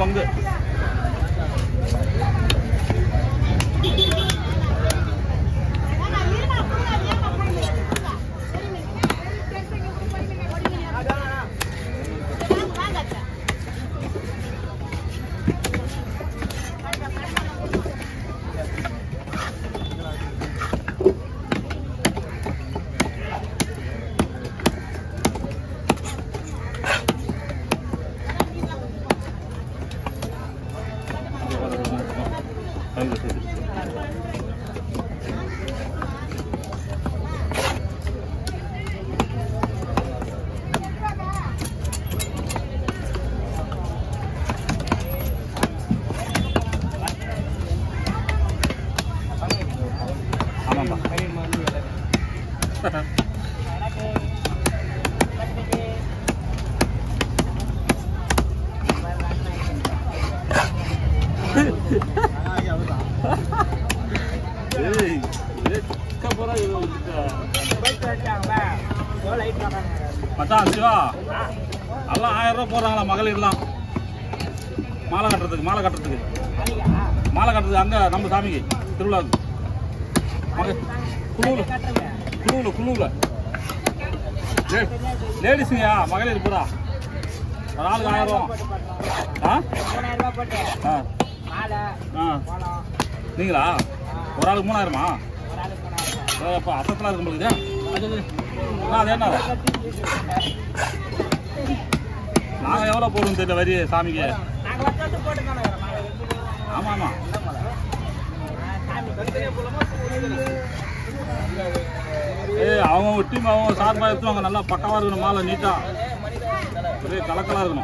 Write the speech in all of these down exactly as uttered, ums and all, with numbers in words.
பங்கு. மச்சான் சிவா எல்லாம் ஆயிரம் ரூபா போடுறாங்களா மகளிர்லாம் மாலை கட்டுறதுக்கு மாலை கட்டுறதுக்கு மாலை கட்டுறதுக்கு அங்கே நம்ம சாமிக்கு திருவிழாவுக்கு மக குழுவில் குழுவில் குழுவில் லேடிஸுங்கயா மகளிர் பூரா ஒரு ஆளுக்கு ஆயிரம் ரூபா. ஆ ஆ நீங்களா ஒரு ஆளுக்கு மூணாயிரமா? அப்போ அசத்தலாம் இருக்க முடியுது. அது என்ன நாங்கள் எவ்வளோ போடுவோம் தெரியல வரி சாமிக்கு. ஆமாம் ஆமாம் ஏ அவங்க டீம் அவங்க சார்பாக எடுத்துவாங்க. நல்லா பக்காவாக இருக்கணும் மாலை நீட்டாக ஒரே கலக்கலாக இருக்கணும்.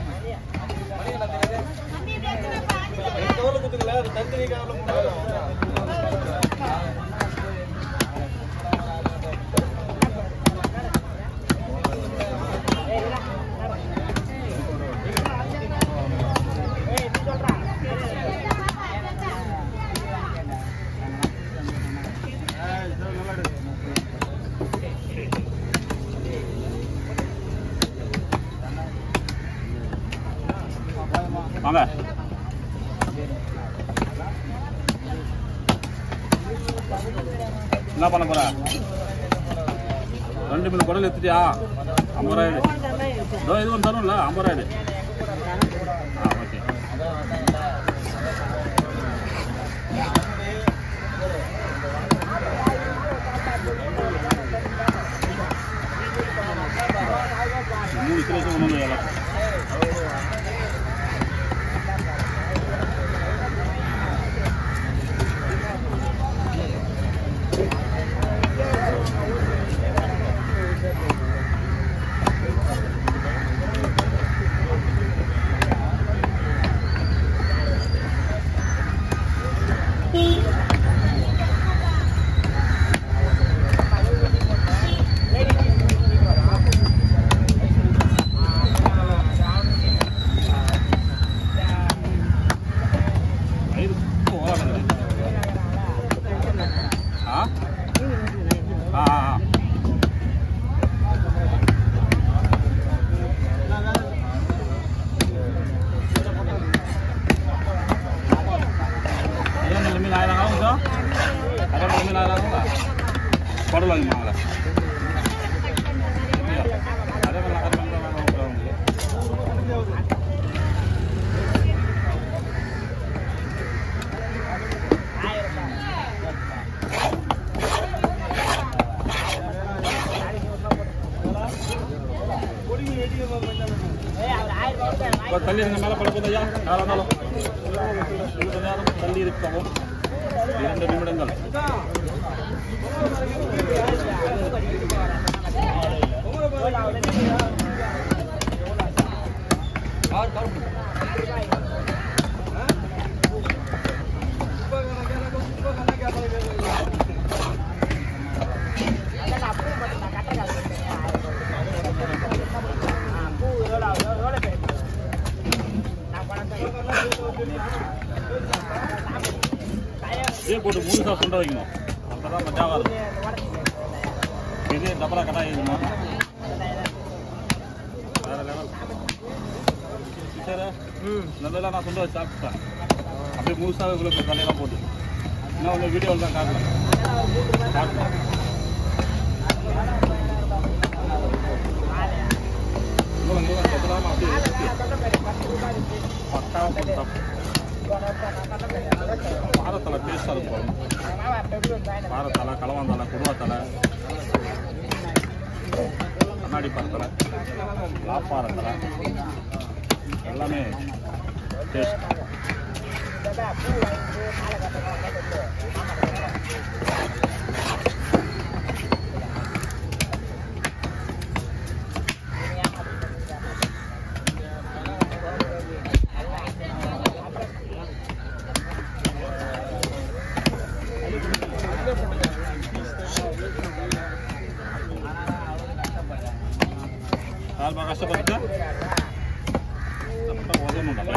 வாங்க என்ன பண்ண போற? ரெண்டு மீன் குடல் எடுத்துட்டியா? ஐம்பது ரூபாய் இதோ இது ஒன்று தரும்ல ஐம்பது ரூபாய். ஆ ஓகே மூணு கிலோ ஒன்று எல்லாம் தள்ளி இருங்க. மேலே பழக்கம் ஐயா யாராக இருந்தாலும் சிறிது நேரம் தள்ளி இருக்கவும். இரண்டு நிமிடங்கள். இதே போட்டு மூணு சார் சுண்ட வைக்கணும். அப்பதான் மஜாவா இருக்கும். இதே டபரா கடாய் இருக்கணும். வேற லெவல். சேர நல்லதெல்லாம் நான் சொல்ல வச்சு சாப்பிட்டேன் அப்படியே முழுசாக இவ்வளோ தலையெல்லாம் போட்டு இன்னும் உங்கள் வீடியோவில் தான் காட்டலாம் காட்டலாம் இவ்வளோ இவ்வளோ கத்தலாமல் அப்படியே பக்காவாக சாப்பிட்டு பாரத்தலை டேஸ்டாக இருக்கும் பாரத்தலை கலவாந்தலை குடுவாத்தலை கண்ணாடி பாரத்தலை லாப்பாரத்தலை எல்லாமே taste Kalau bakal seperti itu, apa wajah muda?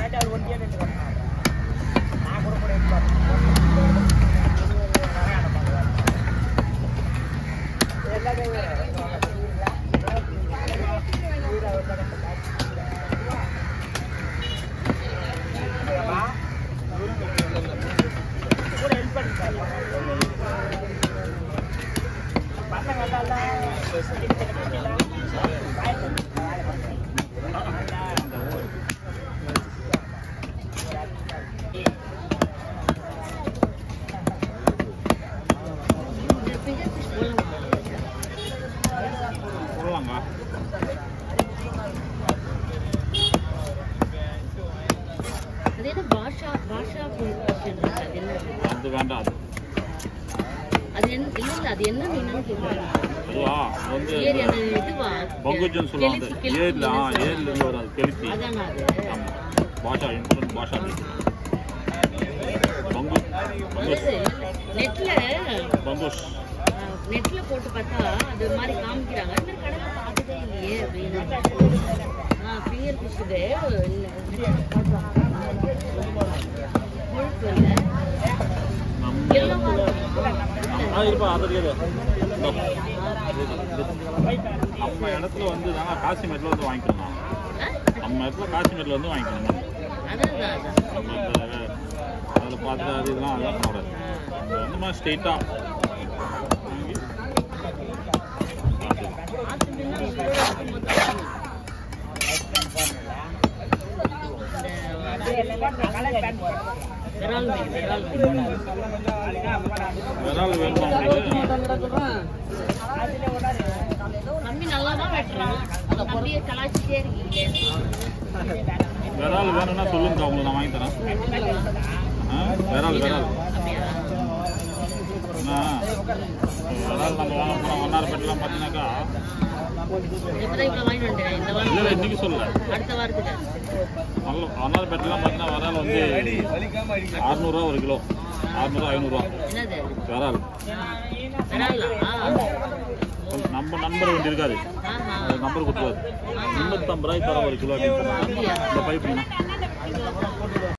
அது வேண்டாம் அது என்ன இல்ல அது என்ன மீனுன்னு கேக்குறேன் அதுவா வந்து ஏரி அந்த இதுவா பங்குஜன் சொல்லுவாங்க ஏரில ஆ ஏரில இருந்து வராது கெளுத்தி அதானா அது ஆமா பாஷா இம்பார்ட்டன்ட் பாஷா பங்கு பங்குஸ் நெட்ல பங்குஸ் நெட்ல போட்டு பார்த்தா அது மாதிரி காமிக்கிறாங்க இந்த கடையில பார்த்ததே இல்லையே அப்படின்னு ஆ ஃபிங்கர் ஃபிஷ் இது முழுக்க இல்ல நம்ம இடத்துல வந்து நாங்க காசிமேட்ல வந்து வாங்கிக்கணும் நம்ம இடத்துல காசிமேட்ல வந்து வாங்கிக்கணும் அதுல பார்த்து அது இதெல்லாம் அதெல்லாம் பண்ணக்கூடாது வந்து மாதிரி ஸ்ட்ரெயிட்டா விரால் வேணுமா தம்பி நல்லா தான் வெட்டுறான் தம்பியை கலாச்சிட்டே இருக்கீங்க விரால் வேணும்னா சொல்லுங்க உங்களுக்கு நான் வாங்கி தரேன் விரால் விரால் விரால் நம்ம வாங்க போனோம் வண்ணாரப்பேட்டெல்லாம் பார்த்தீங்கன்னாக்கா இப்பதான் இவ்வளோ வாங்கிட்டு வந்துட்டேன் இந்த வாரம் இல்லை இன்னைக்கு சொல்லல அடுத்த வாரத்துக்கு நல்ல வண்ணாரப்பேட்டெல்லாம் பார்த்தீங்கன்னா விரால் வந்து அறுநூறுவா ஒரு கிலோ அறுநூறுவா ஐநூறுரூவா என்னது விரால் விராலா நம்ம நம்பர் வந்து இருக்காது நம்பர் கொடுத்துருவாரு முன்னூற்றம்பது ரூபாய்க்கு தர ஒரு கிலோ அப்படின்னு இந்த பைப்புனா